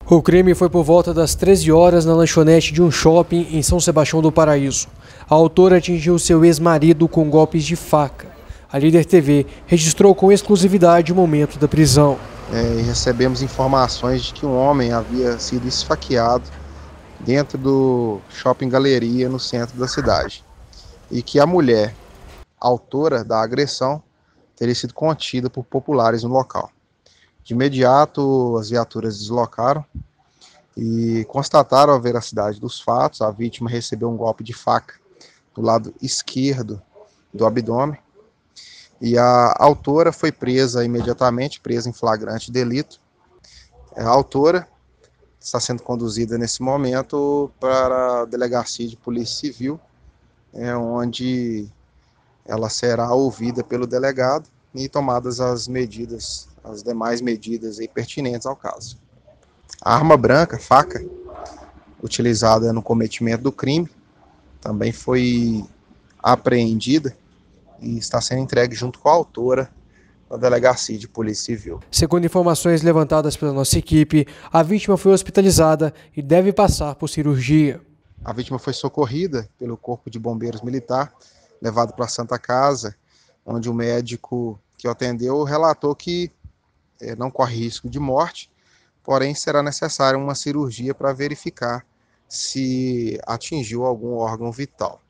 O crime foi por volta das 13 horas na lanchonete de um shopping em São Sebastião do Paraíso. A autora atingiu seu ex-marido com golpes de faca. A Líder TV registrou com exclusividade o momento da prisão. Recebemos informações de que um homem havia sido esfaqueado dentro do Shopping Galeria, no centro da cidade, e que a mulher, autora da agressão, teria sido contida por populares no local. De imediato, as viaturas deslocaram e constataram a veracidade dos fatos. A vítima recebeu um golpe de faca do lado esquerdo do abdômen e a autora foi presa imediatamente, presa em flagrante delito. A autora está sendo conduzida nesse momento para a delegacia de polícia civil, onde ela será ouvida pelo delegado e tomadas as demais medidas pertinentes ao caso. A arma branca, faca, utilizada no cometimento do crime, também foi apreendida e está sendo entregue junto com a autora na delegacia de polícia civil. Segundo informações levantadas pela nossa equipe, a vítima foi hospitalizada e deve passar por cirurgia. A vítima foi socorrida pelo Corpo de Bombeiros Militar, levado para a Santa Casa, onde o médico que o atendeu relatou que não corre risco de morte, porém será necessária uma cirurgia para verificar se atingiu algum órgão vital.